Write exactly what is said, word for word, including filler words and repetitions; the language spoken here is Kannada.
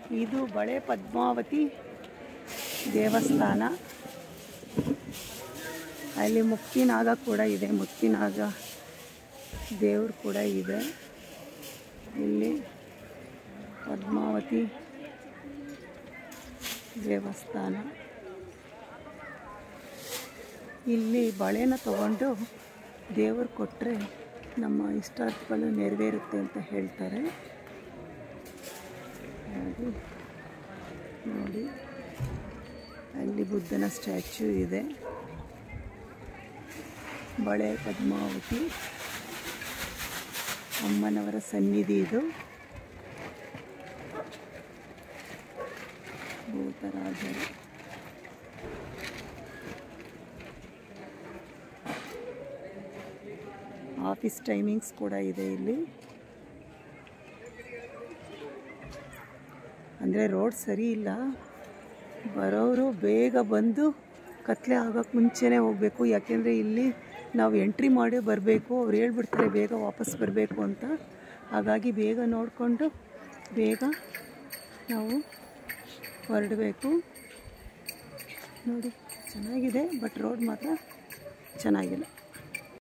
ಇದು ಬಳೆ ಪದ್ಮಾವತಿ ದೇವಸ್ಥಾನ. ಅಲ್ಲಿ ಮುಕ್ತಿನಾಗ ಕೂಡ ಇದೆ, ಮುಕ್ತಿನಾಗ ದೇವರು ಕೂಡ ಇದೆ. ಇಲ್ಲಿ ಪದ್ಮಾವತಿ ದೇವಸ್ಥಾನ. ಇಲ್ಲಿ ಬಳೆನ ತಗೊಂಡು ದೇವರು ಕೊಟ್ಟರೆ ನಮ್ಮ ಇಷ್ಟಾರ್ಥಗಳು ನೆರವೇರುತ್ತೆ ಅಂತ ಹೇಳ್ತಾರೆ. ಹಾಗೆ ನೋಡಿ, ಅಲ್ಲಿ ಬುದ್ಧನ ಸ್ಟ್ಯಾಚ್ಯೂ ಇದೆ. ಬಳೆ ಪದ್ಮಾವತಿ ಅಮ್ಮನವರ ಸನ್ನಿಧಿ ಇದು. ಭೂತರಾಜರು. ಆಫೀಸ್ ಟೈಮಿಂಗ್ಸ್ ಕೂಡ ಇದೆ ಇಲ್ಲಿ. ಅಂದರೆ ರೋಡ್ ಸರಿ ಇಲ್ಲ, ಬರೋರು ಬೇಗ ಬಂದು ಕತ್ಲೆ ಆಗೋಕ್ಕೆ ಮುಂಚೆನೇ ಹೋಗಬೇಕು. ಯಾಕೆಂದರೆ ಇಲ್ಲಿ ನಾವು ಎಂಟ್ರಿ ಮಾಡಿ ಬರಬೇಕು, ಅವ್ರು ಹೇಳ್ಬಿಡ್ತಾರೆ ಬೇಗ ವಾಪಸ್ ಬರಬೇಕು ಅಂತ. ಹಾಗಾಗಿ ಬೇಗ ನೋಡಿಕೊಂಡು ಬೇಗ ನಾವು ಹೊರಡಬೇಕು. ನೋಡಿ, ಚೆನ್ನಾಗಿದೆ, ಬಟ್ ರೋಡ್ ಮಾತ್ರ ಚೆನ್ನಾಗಿಲ್ಲ.